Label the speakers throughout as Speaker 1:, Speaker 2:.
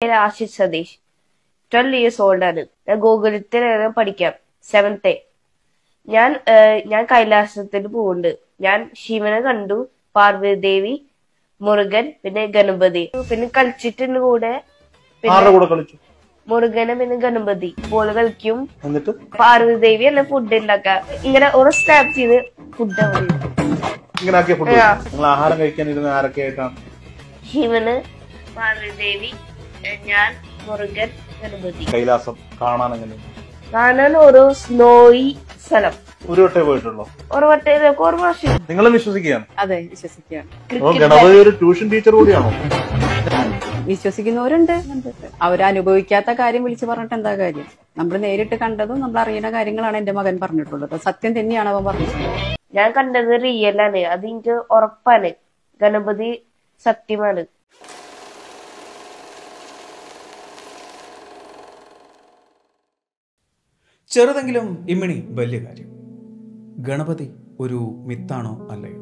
Speaker 1: Ashish Sadish. 12 years old ആണ്. ഞാൻ ഗോകുലത്തിൽ പഠിക്കാം. 7th. ഞാൻ കൈലാസത്തിന് പോകുന്നുണ്ട്. ഞാൻ ശിവനെ കണ്ടു, പാർവതി ദേവി, മുരുകൻ, പിന്നെ ഗണപതി. പിന്നെ കളിച്ചിട്ടുണ്ട് കൂടെ. മുരുകനെ പിന്നെ ഗണപതി പോലെ കളിക്കും. പാർവതി ദേവി അല്ല ഫുഡ് ഉണ്ടാക്കാം. ഇങ്ങനെ ഓരോ സ്റ്റാപ്പ് ചെയ്ത് ഫുഡ് ശിവന്, പാർവതി ദേവി, ഞാൻ, മുരുകൻ, ഗണപതി.
Speaker 2: കൈലാസം
Speaker 1: കാണാൻ ഓരോ സ്നോയി സ്ഥലം.
Speaker 2: ഒരു വട്ടേ പോയിട്ടുള്ളൂ?
Speaker 1: ഒരു വട്ടേ പ്രാവശ്യം.
Speaker 2: നിങ്ങളും വിശ്വസിക്കുകയാണ്?
Speaker 3: അതെ, വിശ്വസിക്കുകയാണ്.
Speaker 2: ഗണപതി ഒരു ട്യൂഷൻ ടീച്ചർ കൂടിയാണോ?
Speaker 3: വിശ്വസിക്കുന്നവരുണ്ട്. അവരനുഭവിക്കാത്ത കാര്യം വിളിച്ചു പറഞ്ഞിട്ട് എന്താ കാര്യം? നമ്മൾ നേരിട്ട് കണ്ടതും നമ്മൾ അറിയുന്ന കാര്യങ്ങളാണ് എന്റെ മകൻ പറഞ്ഞിട്ടുള്ളത്. സത്യം തന്നെയാണ് അവൻ പറഞ്ഞത്.
Speaker 1: ഞാൻ കണ്ടത് റിയൽ ആണ്, അത് എനിക്ക് ഉറപ്പാണ്. ഗണപതി സത്യമാണ്.
Speaker 4: ചെറുതെങ്കിലും ഇമ്മിണി വലിയ കാര്യം. ഗണപതി ഒരു മിത്താണോ അല്ലയോ?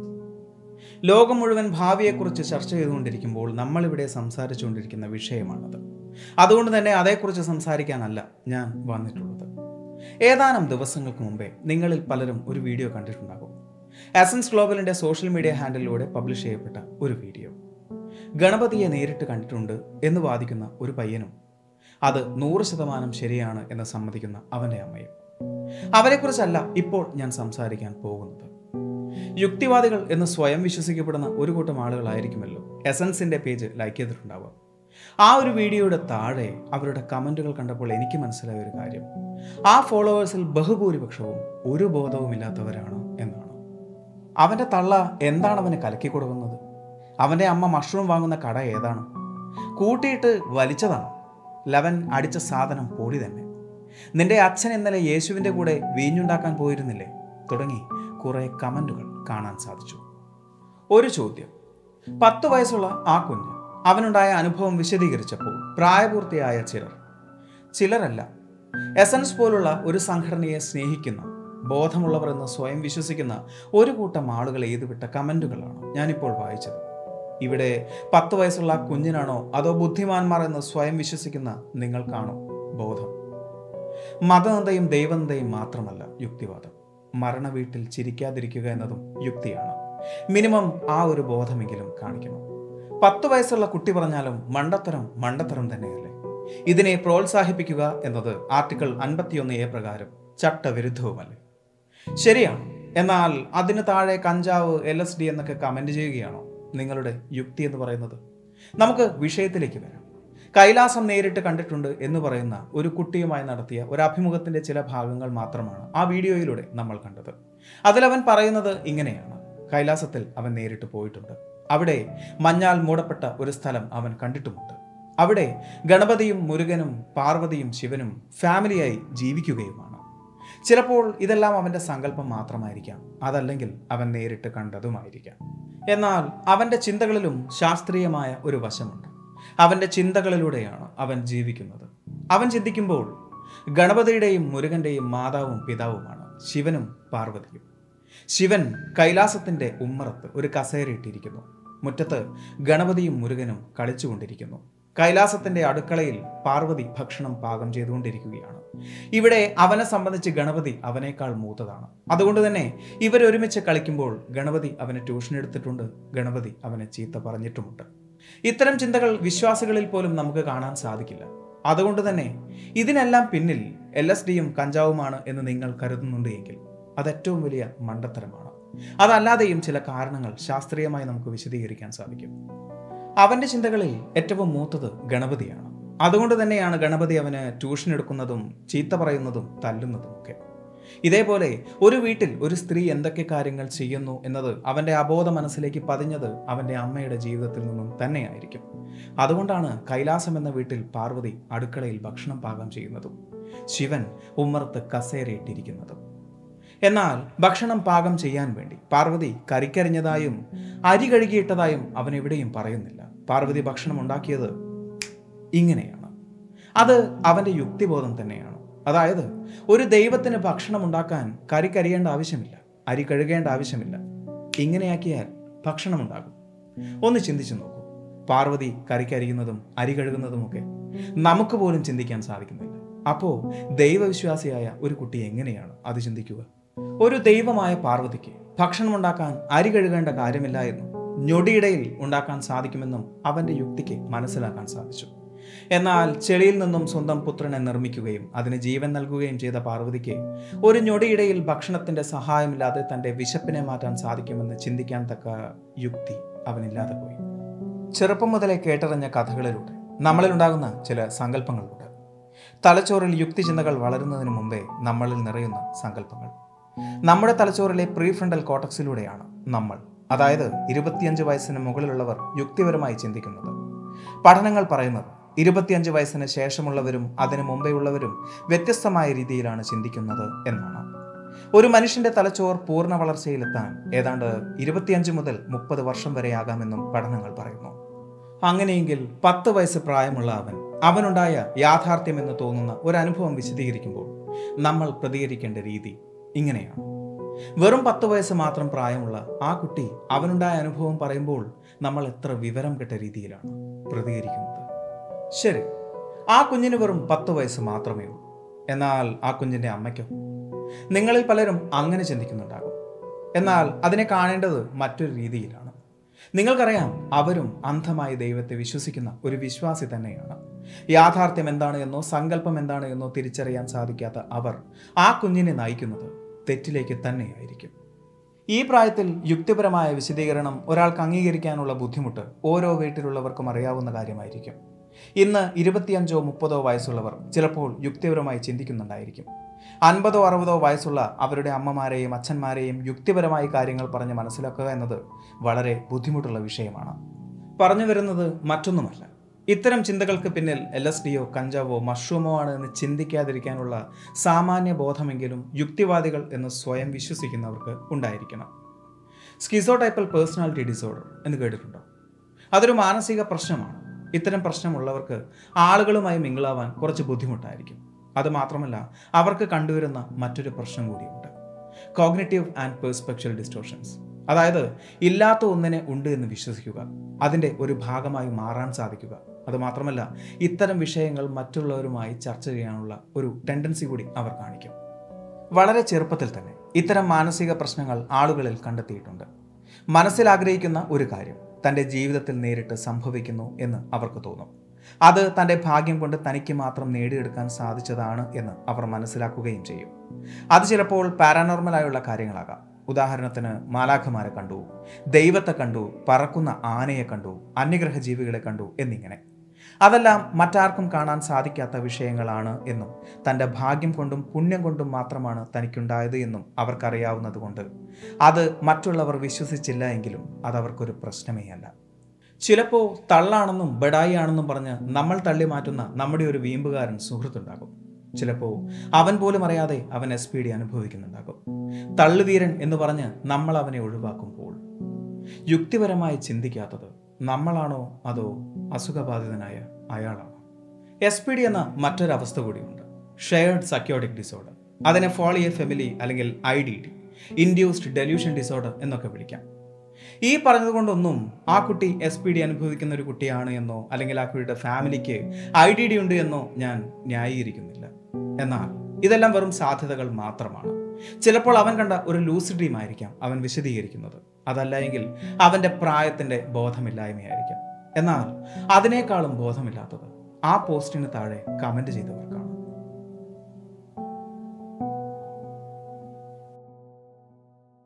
Speaker 4: ലോകം മുഴുവൻ ഭാവിയെക്കുറിച്ച് ചർച്ച ചെയ്തുകൊണ്ടിരിക്കുമ്പോൾ നമ്മളിവിടെ സംസാരിച്ചുകൊണ്ടിരിക്കുന്ന വിഷയമാണത്. അതുകൊണ്ട് തന്നെ അതേക്കുറിച്ച് സംസാരിക്കാനല്ല ഞാൻ വന്നിട്ടുള്ളത്. ഏതാനും ദിവസങ്ങൾക്ക് മുമ്പേ നിങ്ങളിൽ പലരും ഒരു വീഡിയോ കണ്ടിട്ടുണ്ടാകും. എസൻസ് ഗ്ലോബലിന്റെ സോഷ്യൽ മീഡിയ ഹാൻഡിലൂടെ പബ്ലിഷ് ചെയ്യപ്പെട്ട ഒരു വീഡിയോ. ഗണപതിയെ നേരിട്ട് കണ്ടിട്ടുണ്ട് എന്ന് വാദിക്കുന്ന ഒരു പയ്യനും അത് 100% ശരിയാണ് എന്ന് സമ്മതിക്കുന്ന അവന്റെ അമ്മയും. അവരെക്കുറിച്ചല്ല ഇപ്പോൾ ഞാൻ സംസാരിക്കാൻ പോകുന്നത്. യുക്തിവാദികൾ എന്ന് സ്വയം വിശ്വസിക്കപ്പെടുന്ന ഒരു കൂട്ടം ആളുകളായിരിക്കുമല്ലോ എസൻസിന്റെ പേജ് ലൈക്ക് ചെയ്തിട്ടുണ്ടാവുക. ആ ഒരു വീഡിയോയുടെ താഴെ അവരുടെ കമന്റുകൾ കണ്ടപ്പോൾ എനിക്ക് മനസ്സിലായ ഒരു കാര്യം, ആ ഫോളോവേഴ്സിൽ ബഹുഭൂരിപക്ഷവും ഒരു ബോധവുമില്ലാത്തവരാണ് എന്നാണ്. അവന്റെ തള്ള എന്താണ് അവന് കലക്കി കൊടുക്കുന്നത്? അവന്റെ അമ്മ മഷ്റൂം വാങ്ങുന്ന കട ഏതാണ്? കൂട്ടിയിട്ട് വലിച്ചതാണ്. ലവൻ അടിച്ച സാധനം പൊടി തന്നെ. നിന്റെ അച്ഛൻ ഇന്നലെ യേശുവിൻ്റെ കൂടെ വീഞ്ഞുണ്ടാക്കാൻ പോയിരുന്നില്ലേ? തുടങ്ങി കുറെ കമന്റുകൾ കാണാൻ സാധിച്ചു. ഒരു ചോദ്യം, 10 വയസ്സുള്ള ആ കുഞ്ഞ് അവനുണ്ടായ അനുഭവം വിശദീകരിച്ചപ്പോൾ പ്രായപൂർത്തിയായ ചിലരല്ല, എസൻസ് പോലുള്ള ഒരു സംഘടനയെ സ്നേഹിക്കുന്ന, ബോധമുള്ളവർ എന്ന് സ്വയം വിശ്വസിക്കുന്ന ഒരു കൂട്ടം ആളുകൾ എഴുതിവിട്ട കമന്റുകളാണ് ഞാനിപ്പോൾ വായിച്ചത്. ഇവിടെ 10 വയസ്സുള്ള കുഞ്ഞിനാണോ അതോ ബുദ്ധിമാന്മാർ എന്ന് സ്വയം വിശ്വസിക്കുന്ന നിങ്ങൾക്കാണോ ബോധം? മതനിന്ദയും ദൈവനിന്ദയും മാത്രമല്ല യുക്തിവാദം. മരണ വീട്ടിൽ ചിരിക്കാതിരിക്കുക എന്നതും യുക്തിയാണ്. മിനിമം ആ ഒരു ബോധമെങ്കിലും കാണിക്കണം. 10 വയസ്സുള്ള കുട്ടി പറഞ്ഞാലും മണ്ടത്തരം തന്നെയല്ലേ? ഇതിനെ പ്രോത്സാഹിപ്പിക്കുക എന്നത് ആർട്ടിക്കിൾ 51A പ്രകാരം ചട്ടവിരുദ്ധവുമല്ലേ? ശരിയാണ്. എന്നാൽ അതിന് താഴെ കഞ്ചാവ്, LSD എന്നൊക്കെ കമന്റ് ചെയ്യുകയാണോ നിങ്ങളുടെ യുക്തി എന്ന് പറയുന്നത്? നമുക്ക് വിഷയത്തിലേക്ക് വരാം. കൈലാസം നേരിട്ട് കണ്ടിട്ടുണ്ട് എന്ന് പറയുന്ന ഒരു കുട്ടിയുമായി നടത്തിയ ഒരു അഭിമുഖത്തിന്റെ ചില ഭാഗങ്ങൾ മാത്രമാണ് ആ വീഡിയോയിലൂടെ നമ്മൾ കണ്ടത്. അതിലവൻ പറയുന്നത് ഇങ്ങനെയാണ്: കൈലാസത്തിൽ അവൻ നേരിട്ട് പോയിട്ടുണ്ട്. അവിടെ മഞ്ഞാൽ മൂടപ്പെട്ട ഒരു സ്ഥലം അവൻ കണ്ടിട്ടുമുണ്ട്. അവിടെ ഗണപതിയും മുരുകനും പാർവതിയും ശിവനും ഫാമിലിയായി ജീവിക്കുകയുമാണ്. ചിലപ്പോൾ ഇതെല്ലാം അവന്റെ സങ്കല്പം മാത്രമായിരിക്കാം, അതല്ലെങ്കിൽ അവൻ നേരിട്ട് കണ്ടതുമായിരിക്കാം. എന്നാൽ അവന്റെ ചിന്തകളിലും ശാസ്ത്രീയമായ ഒരു വശമുണ്ട്. അവന്റെ ചിന്തകളിലൂടെയാണ് അവൻ ജീവിക്കുന്നത്. അവൻ ചിന്തിക്കുമ്പോൾ ഗണപതിയുടെയും മുരുകന്റെയും മാതാവും പിതാവുമാണ് ശിവനും പാർവതിയും. ശിവൻ കൈലാസത്തിന്റെ ഉമ്മറത്ത് ഒരു കസേരയിട്ടിരിക്കുന്നു. മുറ്റത്ത് ഗണപതിയും മുരുകനും കളിച്ചുകൊണ്ടിരിക്കുന്നു. കൈലാസത്തിന്റെ അടുക്കളയിൽ പാർവതി ഭക്ഷണം പാകം ചെയ്തുകൊണ്ടിരിക്കുകയാണ്. ഇവിടെ അവനെ സംബന്ധിച്ച് ഗണപതി അവനേക്കാൾ മൂത്തതാണ്. അതുകൊണ്ട് തന്നെ ഇവരൊരുമിച്ച് കളിക്കുമ്പോൾ ഗണപതി അവനെ ട്യൂഷൻ എടുത്തിട്ടുണ്ട്, ഗണപതി അവനെ ചീത്ത പറഞ്ഞിട്ടുമുണ്ട്. ഇത്തരം ചിന്തകൾ വിശ്വാസികളിൽ പോലും നമുക്ക് കാണാൻ സാധിക്കില്ല. അതുകൊണ്ട് തന്നെ ഇതിനെല്ലാം പിന്നിൽ LSDയും കഞ്ചാവുമാണ് എന്ന് നിങ്ങൾ കരുതുന്നുണ്ട് എങ്കിൽ അത് ഏറ്റവും വലിയ മണ്ടത്തരമാണ്. അതല്ലാതെയും ചില കാരണങ്ങൾ ശാസ്ത്രീയമായി നമുക്ക് വിശദീകരിക്കാൻ സാധിക്കും. അവന്റെ ചിന്തകളിൽ ഏറ്റവും മൂത്തത് ഗണപതിയാണ്. അതുകൊണ്ട് തന്നെയാണ് ഗണപതി അവന് ട്യൂഷൻ എടുക്കുന്നതും ചീത്ത പറയുന്നതും തല്ലുന്നതും ഒക്കെ. ഇതേപോലെ ഒരു വീട്ടിൽ ഒരു സ്ത്രീ എന്തൊക്കെ കാര്യങ്ങൾ ചെയ്യുന്നു എന്നത് അവന്റെ അബോധ മനസ്സിലേക്ക് പതിഞ്ഞത് അവന്റെ അമ്മയുടെ ജീവിതത്തിൽ നിന്നും തന്നെയായിരിക്കും. അതുകൊണ്ടാണ് കൈലാസം എന്ന വീട്ടിൽ പാർവതി അടുക്കളയിൽ ഭക്ഷണം പാകം ചെയ്യുന്നതും ശിവൻ ഉമ്മറത്ത് കസേരയിട്ടിരിക്കുന്നതും. എന്നാൽ ഭക്ഷണം പാകം ചെയ്യാൻ വേണ്ടി പാർവതി കരിക്കരിഞ്ഞതായും അരി കഴുകിയിട്ടതായും അവൻ എവിടെയും പറയുന്നില്ല. പാർവതി ഭക്ഷണം ഉണ്ടാക്കിയത് ഇങ്ങനെയാണ്. അത് അവന്റെ യുക്തിബോധം തന്നെയാണ്. അതായത് ഒരു ദൈവത്തിന് ഭക്ഷണം ഉണ്ടാക്കാൻ കരിക്കരിയേണ്ട ആവശ്യമില്ല, അരി കഴുകേണ്ട ആവശ്യമില്ല. ഇങ്ങനെയാക്കിയാൽ ഭക്ഷണം ഉണ്ടാകും. ഒന്ന് ചിന്തിച്ചു നോക്കൂ. പാർവതി കരിക്കരിയുന്നതും അരി കഴുകുന്നതുമൊക്കെ നമുക്ക് പോലും ചിന്തിക്കാൻ സാധിക്കുന്നില്ല. അപ്പോൾ ദൈവവിശ്വാസിയായ ഒരു കുട്ടി എങ്ങനെയാണ് അത് ചിന്തിക്കുക? ഒരു ദൈവമായ പാർവതിക്ക് ഭക്ഷണം ഉണ്ടാക്കാൻ അരി കഴുകേണ്ട കാര്യമില്ലായിരുന്നു, ഞൊടിയിടയിൽ ഉണ്ടാക്കാൻ സാധിക്കുമെന്നും അവന്റെ യുക്തിക്ക് മനസ്സിലാക്കാൻ സാധിച്ചു. എന്നാൽ ചെളിയിൽ നിന്നും സ്വന്തം പുത്രനെ നിർമ്മിക്കുകയും അതിന് ജീവൻ നൽകുകയും ചെയ്ത പാർവതിക്ക് ഒരു ഞൊടിയിടയിൽ ഭക്ഷണത്തിന്റെ സഹായമില്ലാതെ തന്റെ വിശപ്പിനെ മാറ്റാൻ സാധിക്കുമെന്ന് ചിന്തിക്കാൻ തക്ക യുക്തി അവനില്ലാതെ പോയി. ചെറുപ്പം മുതലേ കേട്ടറിഞ്ഞ കഥകളിലൂടെ നമ്മളിലുണ്ടാകുന്ന ചില സങ്കല്പങ്ങളുണ്ട്. തലച്ചോറിൽ യുക്തിചിന്തകൾ വളരുന്നതിന് മുമ്പേ നമ്മളിൽ നിറയുന്ന സങ്കല്പങ്ങൾ. നമ്മുടെ തലച്ചോറിലെ പ്രീഫ്രണ്ടൽ കോർട്ടക്സിലൂടെയാണ് നമ്മൾ, അതായത് 25 വയസ്സിന് മുകളിലുള്ളവർ യുക്തിപരമായി ചിന്തിക്കുന്നത്. പഠനങ്ങൾ പറയുന്നത് 25 വയസ്സിന് ശേഷമുള്ളവരും അതിനു മുമ്പേ ഉള്ളവരും വ്യത്യസ്തമായ രീതിയിലാണ് ചിന്തിക്കുന്നത് എന്നാണ്. ഒരു മനുഷ്യന്റെ തലച്ചോർ പൂർണ്ണ വളർച്ചയിലെത്താൻ ഏതാണ്ട് 25 മുതൽ 30 വർഷം വരെയാകാമെന്നും പഠനങ്ങൾ പറയുന്നു. അങ്ങനെയെങ്കിൽ 10 വയസ്സ് പ്രായമുള്ള അവനുണ്ടായ യാഥാർത്ഥ്യമെന്ന് തോന്നുന്ന ഒരു അനുഭവം വിശദീകരിക്കുമ്പോൾ നമ്മൾ പ്രതികരിക്കേണ്ട രീതി ഇങ്ങനെയാണ്. വെറും 10 വയസ്സ് മാത്രം പ്രായമുള്ള ആ കുട്ടി അവനുണ്ടായ അനുഭവം പറയുമ്പോൾ നമ്മൾ എത്ര വിവരം കെട്ട രീതിയിലാണ് പ്രതികരിക്കുന്നത്. ശരി, ആ കുഞ്ഞിന് വെറും 10 വയസ്സ് മാത്രമേ ഉള്ളൂ. എന്നാൽ ആ കുഞ്ഞിന്റെ അമ്മയ്ക്കോ? നിങ്ങളിൽ പലരും അങ്ങനെ ചിന്തിക്കുന്നുണ്ടാകും. എന്നാൽ അതിനെ കാണേണ്ടത് മറ്റൊരു രീതിയിലാണ്. നിങ്ങൾക്കറിയാം, അവരും അന്ധമായി ദൈവത്തെ വിശ്വസിക്കുന്ന ഒരു വിശ്വാസി തന്നെയാണ്. യാഥാർത്ഥ്യം എന്താണ് എന്നോ സങ്കല്പം എന്താണ് എന്നോ തിരിച്ചറിയാൻ സാധിക്കാത്ത അവർ ആ കുഞ്ഞിനെ നയിക്കുന്നത് തെറ്റിലേക്ക് തന്നെയായിരിക്കും. ഈ പ്രായത്തിൽ യുക്തിപരമായ വിശദീകരണം ഒരാൾക്ക് അംഗീകരിക്കാനുള്ള ബുദ്ധിമുട്ട് ഓരോ വീട്ടിലുള്ളവർക്കും അറിയാവുന്ന കാര്യമായിരിക്കും. ഇന്ന് 25ഓ 30ഓ വയസ്സുള്ളവർ ചിലപ്പോൾ യുക്തിപരമായി ചിന്തിക്കുന്നുണ്ടായിരിക്കും. 50ഓ 60ഓ വയസ്സുള്ള അവരുടെ അമ്മമാരെയും അച്ഛന്മാരെയും യുക്തിപരമായി കാര്യങ്ങൾ പറഞ്ഞ് മനസ്സിലാക്കുക എന്നത് വളരെ ബുദ്ധിമുട്ടുള്ള വിഷയമാണ്. പറഞ്ഞു വരുന്നത് മറ്റൊന്നുമല്ല, ഇത്തരം ചിന്തകൾക്ക് പിന്നിൽ LSDയോ കഞ്ചാവോ മഷ്റൂമോ ആണ് എന്ന് ചിന്തിക്കാതിരിക്കാനുള്ള സാമാന്യ ബോധമെങ്കിലും യുക്തിവാദികൾ എന്ന് സ്വയം വിശ്വസിക്കുന്നവർക്ക് ഉണ്ടായിരിക്കണം. സ്കിസോടൈപ്പൽ പേഴ്സണാലിറ്റി ഡിസോർഡർ എന്ന് കേട്ടിട്ടുണ്ടോ? അതൊരു മാനസിക പ്രശ്നമാണ്. ഇത്തരം പ്രശ്നമുള്ളവർക്ക് ആളുകളുമായി മിങ്കിളാവാൻ കുറച്ച് ബുദ്ധിമുട്ടായിരിക്കും. അതുമാത്രമല്ല, അവർക്ക് കണ്ടുവരുന്ന മറ്റൊരു പ്രശ്നം കൂടിയുണ്ട്, കോഗ്നിറ്റീവ് ആൻഡ് പെർസ്പെക്ച്വൽ ഡിസ്റ്റോർഷൻസ്. അതായത് ഇല്ലാത്ത ഒന്നിനെ ഉണ്ട് എന്ന് വിശ്വസിക്കുക, അതിൻ്റെ ഒരു ഭാഗമായി മാറാൻ സാധിക്കുക. അതുമാത്രമല്ല, ഇത്തരം വിഷയങ്ങൾ മറ്റുള്ളവരുമായി ചർച്ച ചെയ്യാനുള്ള ഒരു ടെൻഡൻസി കൂടി അവർ കാണിക്കും. വളരെ ചെറുപ്പത്തിൽ തന്നെ ഇത്തരം മാനസിക പ്രശ്നങ്ങൾ ആളുകളിൽ കണ്ടെത്തിയിട്ടുണ്ട്. മനസ്സിൽ ആഗ്രഹിക്കുന്ന ഒരു കാര്യം തൻ്റെ ജീവിതത്തിൽ നേരിട്ട് സംഭവിക്കുന്നു എന്ന് അവർക്ക് തോന്നും. അത് തൻ്റെ ഭാഗ്യം കൊണ്ട് തനിക്ക് മാത്രം നേടിയെടുക്കാൻ സാധിച്ചതാണ് എന്ന് അവർ മനസ്സിലാക്കുകയും ചെയ്യും. അത് ചിലപ്പോൾ പാരാനോർമലായുള്ള കാര്യങ്ങളാകാം. ഉദാഹരണത്തിന്, മാലാഖമാരെ കണ്ടു, ദൈവത്തെ കണ്ടു, പറക്കുന്ന ആനയെ കണ്ടു, അന്യഗ്രഹ ജീവികളെ കണ്ടു എന്നിങ്ങനെ. അതെല്ലാം മറ്റാർക്കും കാണാൻ സാധിക്കാത്ത വിഷയങ്ങളാണ് എന്നും തൻ്റെ ഭാഗ്യം കൊണ്ടും പുണ്യം കൊണ്ടും മാത്രമാണ് തനിക്കുണ്ടായത് എന്നും അവർക്കറിയാവുന്നത് കൊണ്ട് അത് മറ്റുള്ളവർ വിശ്വസിച്ചില്ല എങ്കിലും അതവർക്കൊരു പ്രശ്നമേ അല്ല. ചിലപ്പോൾ തള്ളാണെന്നും ബഡായി ആണെന്നും പറഞ്ഞ് നമ്മൾ തള്ളി മാറ്റുന്ന നമ്മുടെ ഒരു വീമ്പുകാരൻ സുഹൃത്തുണ്ടാകും. ചിലപ്പോൾ അവൻ പോലും അറിയാതെ അവൻ SPD അനുഭവിക്കുന്നുണ്ടാകും. തള്ളുവീരൻ എന്ന് പറഞ്ഞ് നമ്മൾ അവനെ ഒഴിവാക്കുമ്പോൾ യുക്തിപരമായി ചിന്തിക്കാത്തത് നമ്മളാണോ അതോ അസുഖബാധിതനായ അയാളാണോ? SPD എന്ന മറ്റൊരവസ്ഥ കൂടിയുണ്ട്, ഷെയർഡ് സൈക്കോട്ടിക് ഡിസോർഡർ. അതിനെ ഫോളിയെ ഫെമിലി അല്ലെങ്കിൽ IDD, ഇൻഡ്യൂസ്ഡ് ഡെലൂഷൻ ഡിസോർഡർ എന്നൊക്കെ വിളിക്കാം. ഈ പറഞ്ഞതുകൊണ്ടൊന്നും ആ കുട്ടി SPD അനുഭവിക്കുന്ന ഒരു കുട്ടിയാണ് എന്നോ അല്ലെങ്കിൽ ആ കുട്ടിയുടെ ഫാമിലിക്ക് IDD ഉണ്ട് എന്നോ ഞാൻ ന്യായീകരിക്കുന്നില്ല. എന്നാൽ ഇതെല്ലാം വെറും സാധ്യതകൾ മാത്രമാണ്. ചിലപ്പോൾ അവൻ കണ്ട ഒരു ലൂസിഡ് ഡ്രീം ആയിരിക്കാം അവൻ വിശദീകരിക്കുന്നത്. അതല്ല എങ്കിൽ അവൻ്റെ പ്രായത്തിൻ്റെ ബോധമില്ലായ്മയായിരിക്കാം. എന്നാൽ അതിനേക്കാളും ബോധമില്ലാത്തത് ആ പോസ്റ്റിന് താഴെ കമൻറ്റ് ചെയ്തവർക്ക്.